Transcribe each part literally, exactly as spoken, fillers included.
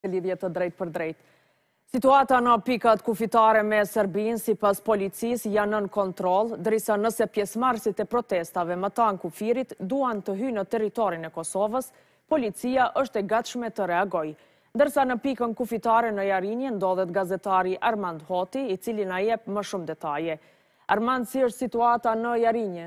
lidhje të drejt për drejt. Situata në pikat kufitare me Serbinë sipas policisë janë nën kontroll, ndërsa nëse pjesëmarrësit e protestave më tan kufirit duan të hyjnë në territorin e Kosovës, policia është e gatshme të reagojë. Ndërsa në pikën kufitare në Jarinje ndodhet gazetari Armand Hoti, i cili na jep më shumë detaje. Armand, si është situata në Jarinje?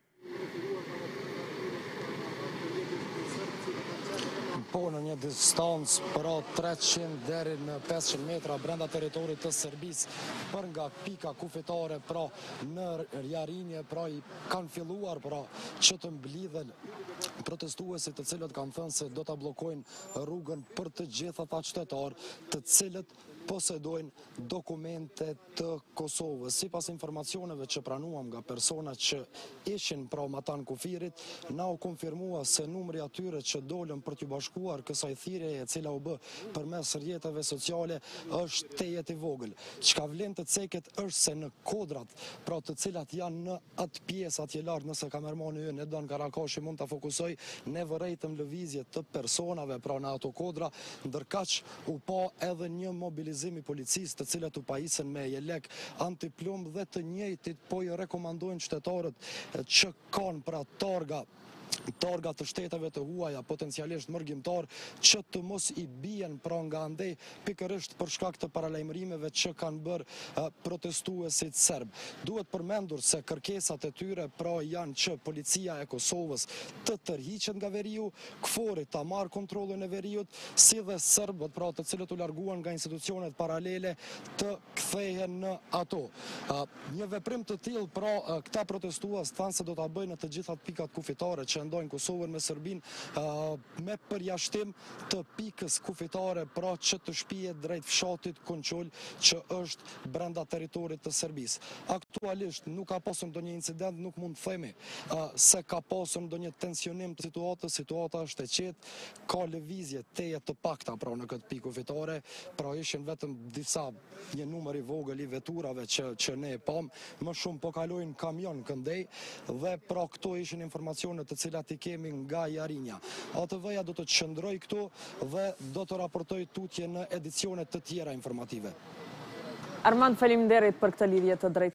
Po në një distancë pra treqind deri në pesëqind metra brenda territorit të Serbisë për nga pika kufitare pra në Jarinje, pra i kanë filluar pra që të mblidhen protestuesit të cilët kanë thënë se do ta bllokojnë rrugën për të gjithë ata qytetarë të cilët posedojnë dokumente të Kosovës. Sipas informacioneve që pranuam nga persona që ishin pra matan kufirit, na u konfirmua se numri atyre që dolën për t'ju bashkuar kësaj thirrjeje e cila u bë përmes rrjeteve sociale është tejet i vogël. Çka vlen të ceket është se në kodrat, pra të cilat janë në atë pjesë atje lart, nëse kamermani ynë Edon Karakashi mund ta fokusoj, ne vërejtëm lëvizje të personave pra në ato kodra, ndërkaq u pa edhe një mobilizim i policisë të cilët u pajisen me jelek antiplumb dhe të njëjtit po i rekomandojnë qytetarët që kanë pra targa targa të shteteve të huaja, potencialisht mërgjimtar, që të mos i bien pra nga andej pikërisht për shkak të paralajmërimeve që kanë bërë uh, protestuesit serb. Duhet përmendur se kërkesat e tyre pra janë që policia e Kosovës të tërhiqet nga veriu, KFOR-i ta marrë kontrollin e veriut, si dhe serbët pra të cilët u larguan nga institucionet paralele të kthehen në ato. Uh, një veprim të tillë pra uh, këta protestues thanë se do ta bëjnë në të gjithat pikat kufitare që ndojnë Kosovën me Serbinë uh, me përjashtim të pikës kufitare pra që të shpihet drejt fshatit Konçol që është brenda territorit të Serbisë. Aktualisht nuk ka pasur ndonjë incident, nuk mund të themi uh, se ka pasur ndonjë tensionim të situatës, situata është e qetë, ka lëvizje teje të pakta pra në këtë pikë kufitare, pra ishin vetëm disa një numër i vogël i veturave që që ne e pam, më shumë po kalojnë kamion këndej dhe pra këto ishin informacione të cilat i kemi nga Jarinja. A T V-ja do të qëndroj këtu dhe do të raportoj tutje në edicione të tjera informative. Armand, faleminderit për këtë lidhje të drejtë.